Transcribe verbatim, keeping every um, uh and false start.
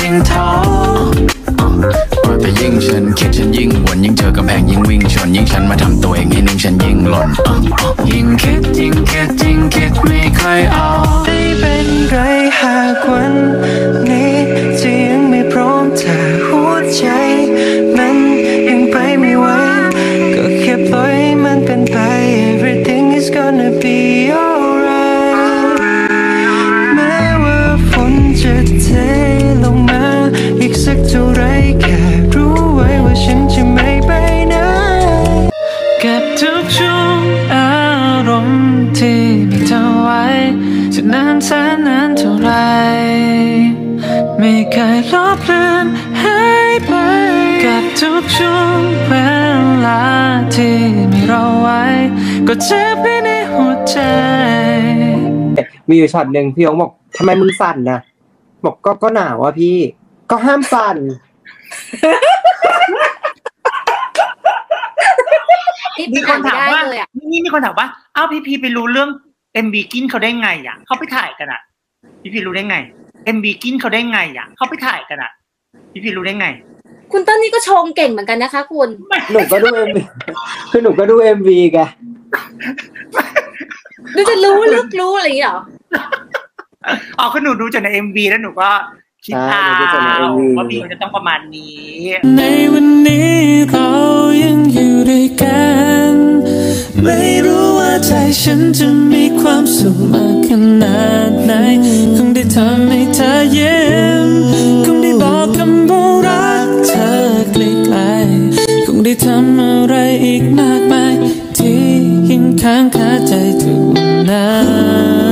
ยิ่งท้อแต่ยิ่งฉันคิดฉันยิ่งบ่นยิ่งเจอกำแพงยิ่งวิ่งชนยิ่งฉันมาทำตัวเองให้นิ่งฉันยิ่งหล่นยิ่งคิดยิ่งคิดยิ่งคิดไม่ค่อยออกไม่เป็นไรหากวันนี้จะยังไม่พร้อมแต่หัวใจมันยังไปไม่ไหวก็แค่ปล่อยมันเป็นไป Everything is gonna be alright แม้ว่าฝนจะเทลงมาอีกสักเท่าไรแค่รู้ไว้ว่าฉันจะไม่ไปไหนเก็บทุกช่วงอารมณ์ที่มีเธอไว้จะนานแสนนานเท่าไรไม่เคยลบเลือนหายไปกับทุกช่วงเวลาที่มีเราไว้ก็เจ็บไปในหัวใจมีอยู่ช็อตหนึ่งพี่ยงบอกทำไมมึงสั่นนะบอกก็ก็หนาวอ่ะพี่ก็ห้ามสั่นมีคนถามว่านี่มีคนถามว่าอ้าวพี่พีไปรู้เรื่องเอ็มบีกินเขาได้ไงอ่ะเขาไปถ่ายกันอ่ะพี่พีรู้ได้ไงเอ็มบีกินเขาได้ไงอ่ะเขาไปถ่ายกันอ่ะพี่พีรู้ได้ไงคุณต้นนี่ก็ชงเก่งเหมือนกันนะคะคุณหนูก็ดูเอ็มวีคือหนูก็ดูเอ็มวีแกดูจะรู้ลึกรู้อะไรอย่างเงี้ยหรออ๋อคือหนูดูจากในเอ็มวีแล้วหนูก็คิดเอาว่าบีมันจะต้องประมาณนี้ในวันนี้เรายังอยู่ด้วยกันไม่รู้ว่าใจฉันจะมีความสุขมากขนาดไหนคงได้ทำให้เธอยิ้มคงได้บอกคำว่ารักเธอไกลๆคงได้ทำอะไรอีกมากมายที่ยังค้างคาใจทุกนา